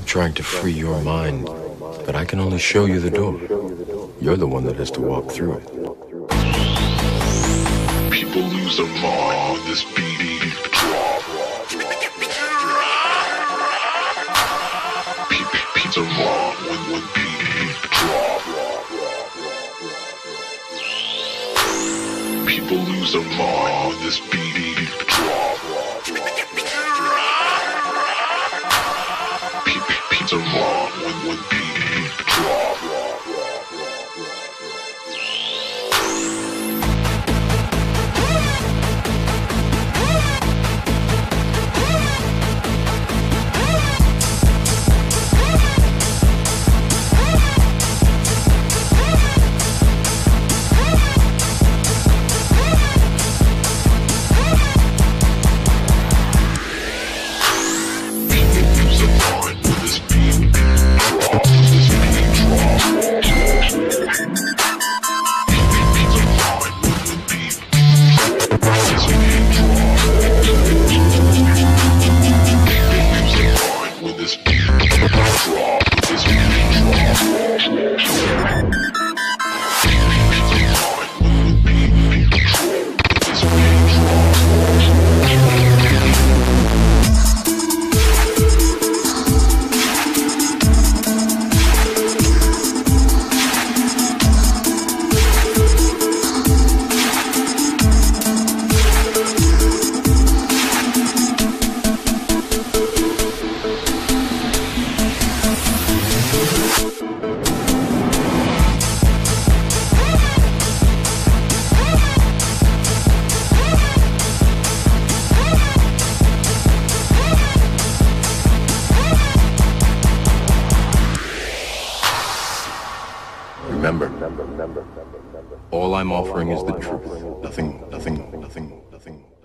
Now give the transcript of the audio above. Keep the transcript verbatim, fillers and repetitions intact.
trying to free your mind, but I can only show you the door. You're the one that has to walk through it. People lose their mind, this beat drop. People are wrong when when beat drop. People lose their mind, this beat drop. People are wrong when when beat drop. Remember, all I'm offering is the truth. Nothing, nothing, nothing, nothing.